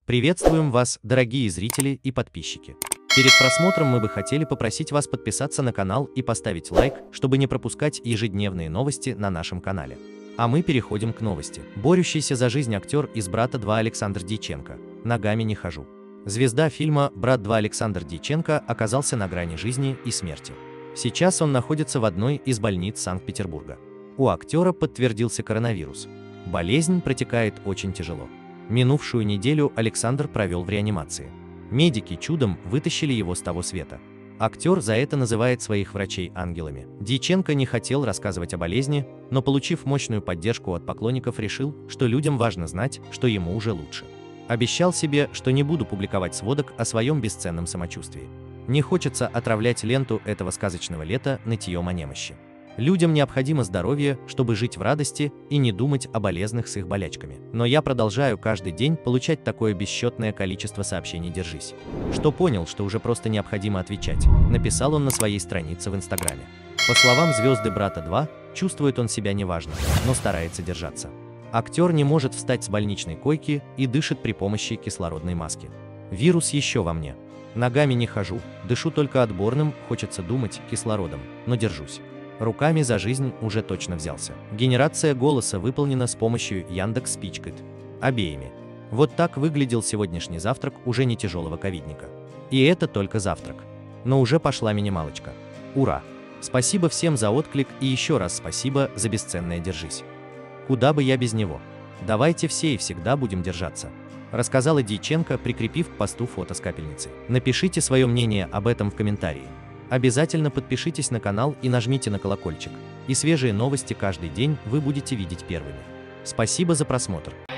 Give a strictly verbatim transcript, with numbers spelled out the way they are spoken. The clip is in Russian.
Приветствуем вас, дорогие зрители и подписчики. Перед просмотром мы бы хотели попросить вас подписаться на канал и поставить лайк, чтобы не пропускать ежедневные новости на нашем канале. А мы переходим к новости. Борющийся за жизнь актер из «Брата два» Александр Дьяченко. Ногами не хожу. Звезда фильма «Брат два» Александр Дьяченко оказался на грани жизни и смерти. Сейчас он находится в одной из больниц Санкт-Петербурга. У актера подтвердился коронавирус. Болезнь протекает очень тяжело. Минувшую неделю Александр провел в реанимации. Медики чудом вытащили его с того света. Актер за это называет своих врачей ангелами. Дьяченко не хотел рассказывать о болезни, но, получив мощную поддержку от поклонников, решил, что людям важно знать, что ему уже лучше. Обещал себе, что не буду публиковать сводок о своем бесценном самочувствии. Не хочется отравлять ленту этого сказочного лета нытьем о немощи. Людям необходимо здоровье, чтобы жить в радости и не думать о болезнях с их болячками. Но я продолжаю каждый день получать такое бесчетное количество сообщений «держись», что понял, что уже просто необходимо отвечать, написал он на своей странице в Инстаграме. По словам звезды «Брата два», чувствует он себя неважно, но старается держаться. Актер не может встать с больничной койки и дышит при помощи кислородной маски. Вирус еще во мне. Ногами не хожу, дышу только отборным, хочется думать, кислородом, но держусь. Руками за жизнь уже точно взялся. Генерация голоса выполнена с помощью Яндекс.Спичкит. Обеими. Вот так выглядел сегодняшний завтрак уже не тяжелого ковидника. И это только завтрак. Но уже пошла минималочка. Ура! Спасибо всем за отклик и еще раз спасибо за бесценное «держись». Куда бы я без него? Давайте все и всегда будем держаться. Рассказала Дьяченко, прикрепив к посту фото с капельницей. Напишите свое мнение об этом в комментарии. Обязательно подпишитесь на канал и нажмите на колокольчик. И свежие новости каждый день вы будете видеть первыми. Спасибо за просмотр.